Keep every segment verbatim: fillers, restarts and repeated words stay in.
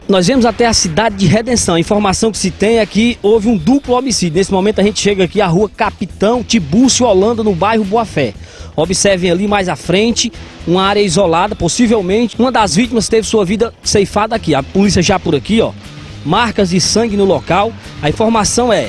Nós vemos até a cidade de Redenção. A informação que se tem é que houve um duplo homicídio. Nesse momento a gente chega aqui à rua Capitão Tibúrcio Holanda, no bairro Boa Fé. Observem ali mais à frente, uma área isolada, possivelmente uma das vítimas teve sua vida ceifada aqui. A polícia já por aqui, ó, marcas de sangue no local. A informação é: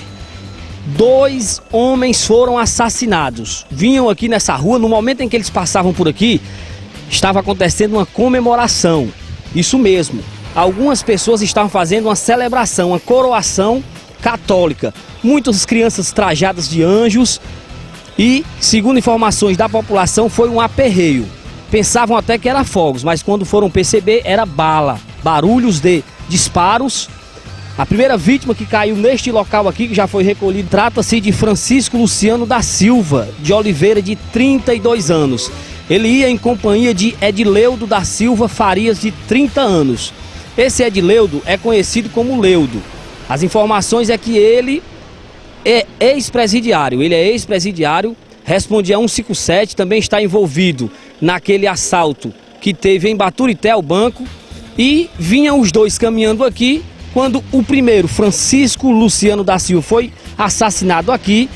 dois homens foram assassinados. Vinham aqui nessa rua, no momento em que eles passavam por aqui, estava acontecendo uma comemoração. Isso mesmo. Algumas pessoas estavam fazendo uma celebração, uma coroação católica. Muitas crianças trajadas de anjos e, segundo informações da população, foi um aperreio. Pensavam até que era fogos, mas quando foram perceber era bala, barulhos de disparos. A primeira vítima que caiu neste local aqui, que já foi recolhido, trata-se de Francisco Luciano da Silva de Oliveira, de trinta e dois anos. Ele ia em companhia de Edileudo da Silva Farias, de trinta anos. Esse Edileudo é conhecido como Leudo. As informações é que ele é ex-presidiário, ele é ex-presidiário, responde a cento e cinquenta e sete, também está envolvido naquele assalto que teve em Baturité, ao banco, e vinham os dois caminhando aqui, quando o primeiro, Francisco Luciano da Silva, foi assassinado aqui,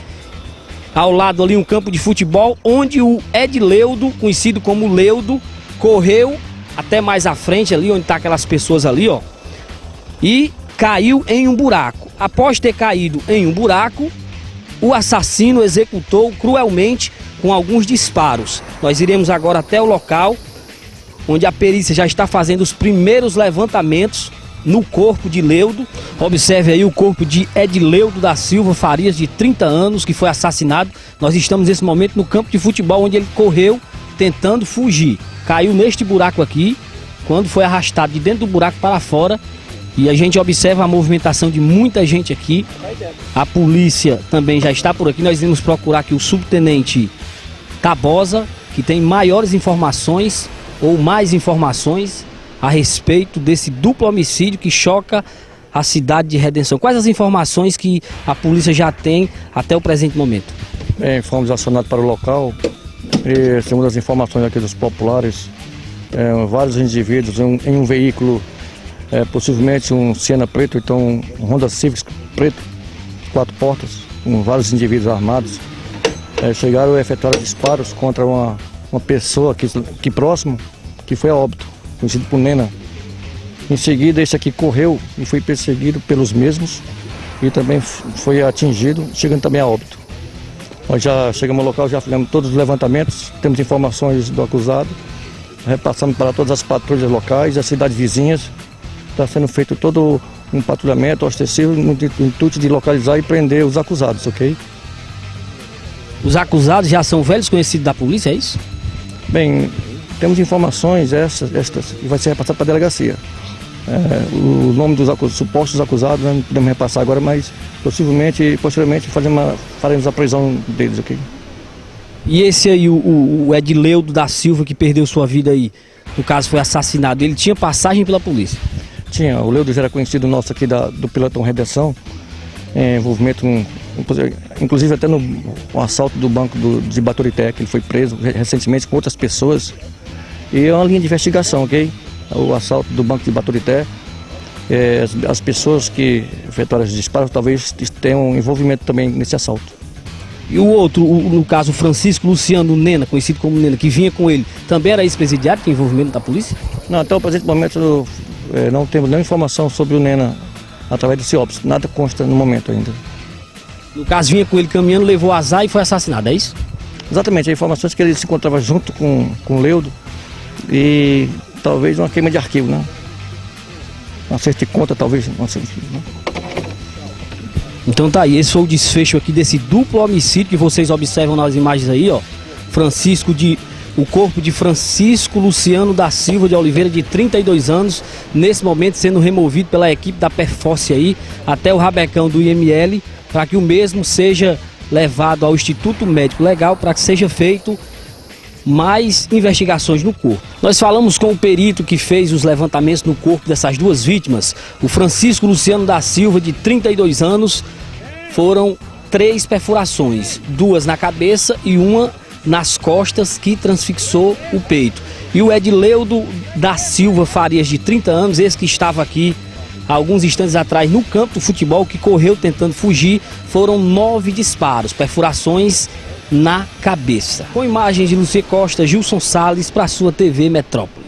ao lado ali um campo de futebol, onde o Edileudo, conhecido como Leudo, correu até mais à frente ali, onde tá aquelas pessoas ali, ó, e caiu em um buraco. Após ter caído em um buraco, o assassino executou cruelmente com alguns disparos. Nós iremos agora até o local, onde a perícia já está fazendo os primeiros levantamentos no corpo de Leudo. Observe aí o corpo de Edileudo da Silva Farias, de trinta anos, que foi assassinado. Nós estamos nesse momento no campo de futebol, onde ele correu tentando fugir. Caiu neste buraco aqui, quando foi arrastado de dentro do buraco para fora. E a gente observa a movimentação de muita gente aqui. A polícia também já está por aqui. Nós vamos procurar aqui o subtenente Tabosa, que tem maiores informações ou mais informações a respeito desse duplo homicídio que choca a cidade de Redenção. Quais as informações que a polícia já tem até o presente momento? Bem, fomos acionados para o local e, segundo as informações aqui dos populares, é, vários indivíduos em um, em um veículo, é, possivelmente um Siena preto, então um Honda Civic preto, quatro portas, com vários indivíduos armados, é, chegaram a efetuar disparos contra uma, uma pessoa aqui, aqui próximo, que foi a óbito, conhecido por Nena. Em seguida, esse aqui correu e foi perseguido pelos mesmos e também foi atingido, chegando também a óbito. Nós já chegamos ao local, já fizemos todos os levantamentos, temos informações do acusado, repassamos para todas as patrulhas locais, as cidades vizinhas. Está sendo feito todo um patrulhamento ostensivo no intuito de localizar e prender os acusados, ok? Os acusados já são velhos conhecidos da polícia, é isso? Bem, temos informações essas, estas, e vai ser repassado para a delegacia. É, o nome dos acus, supostos acusados não podemos repassar agora, mas possivelmente, posteriormente, faremos, faremos a prisão deles, ok? E esse aí, o, o, o Edileudo da Silva, que perdeu sua vida aí, no caso foi assassinado, ele tinha passagem pela polícia? Tinha, o Leudo já era conhecido nosso aqui da, do Pelotão Redenção, é, envolvimento, um, inclusive até no um assalto do banco do, de Baturité, que ele foi preso recentemente com outras pessoas. E é uma linha de investigação, ok? O assalto do banco de Baturité, é, as, as pessoas que efetuaram os disparos talvez tenham envolvimento também nesse assalto. E o outro, o, no caso, Francisco Luciano Nena, conhecido como Nena, que vinha com ele, também era ex-presidiário, tem envolvimento da polícia? Não, até o presente momento é, não temos nenhuma informação sobre o Nena através do CIOPS, nada consta no momento ainda. No caso, vinha com ele caminhando, levou azar e foi assassinado, é isso? Exatamente, a informação é que ele se encontrava junto com, com o Leudo e talvez uma queima de arquivo, né? Um acerto de conta, talvez, não sei. Né? Então tá aí, esse foi o desfecho aqui desse duplo homicídio que vocês observam nas imagens aí, ó. Francisco de... O corpo de Francisco Luciano da Silva de Oliveira, de trinta e dois anos, nesse momento sendo removido pela equipe da Perforce aí, até o rabecão do I M L, para que o mesmo seja levado ao Instituto Médico Legal, para que seja feito mais investigações no corpo. Nós falamos com o perito que fez os levantamentos no corpo dessas duas vítimas, o Francisco Luciano da Silva, de trinta e dois anos, foram três perfurações, duas na cabeça e uma nas costas, que transfixou o peito. E o Edileudo da Silva Farias, de trinta anos, esse que estava aqui alguns instantes atrás no campo do futebol, que correu tentando fugir. Foram nove disparos, perfurações na cabeça. Com imagens de Lucia Costa, Gilson Salles para a sua T V Metrópole.